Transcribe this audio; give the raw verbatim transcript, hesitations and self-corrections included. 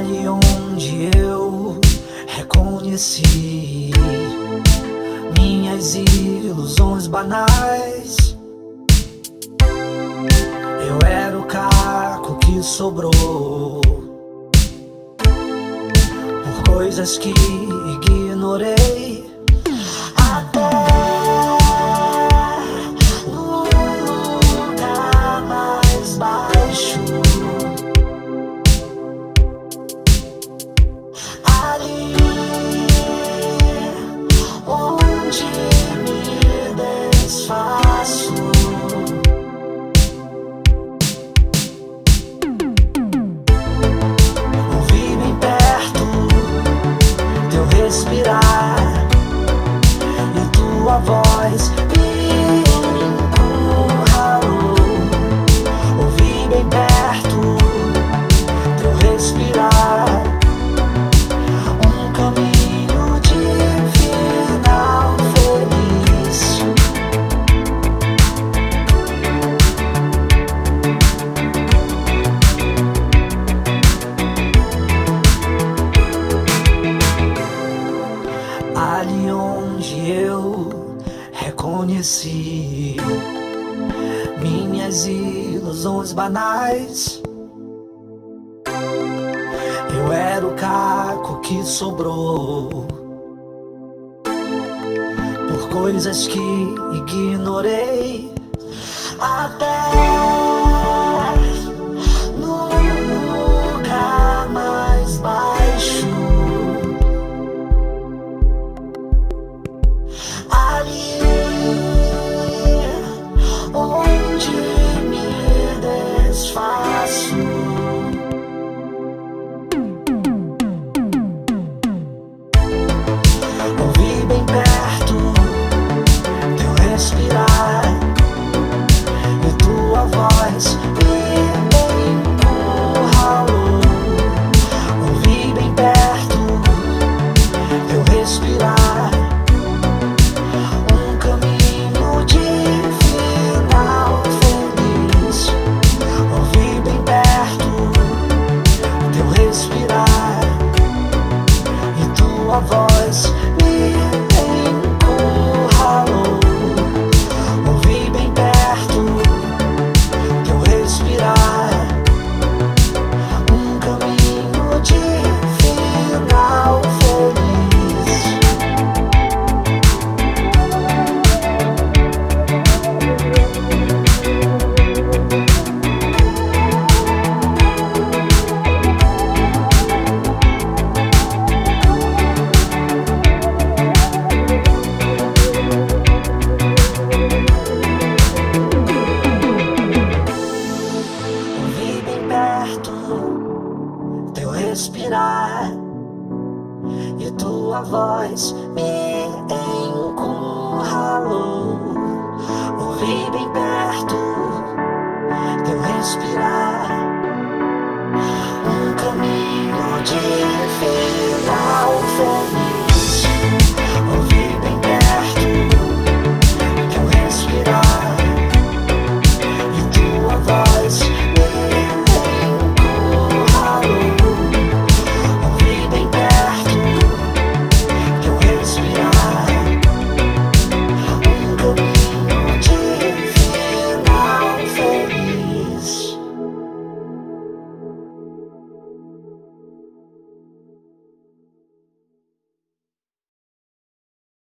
Ali onde eu reconheci minhas ilusões banais, eu era o caco que sobrou por coisas que ignorei. Até no lugar mais baixo, ali onde me desfaço, ouvi bem perto teu respirar e tua voz me encurralou. Ouvi bem perto teu respirar, um caminho de final feliz. Ali onde eu reconheci minhas ilusões banais, eu era o caco que sobrou por coisas que ignorei. Até no lugar mais baixo, ali onde me desfaço, ouvi bem perto teu respirar e tua voz me encurralou. Ouvi bem perto teu respirar, um caminho de final feliz. Ouvi bem perto teu respirar e tua voz me encurralou. Ouvi bem perto teu respirar, um caminho de final feliz. Ouvi bem perto teu respirar e tua voz me encurralou. Ouvi bem perto teu respirar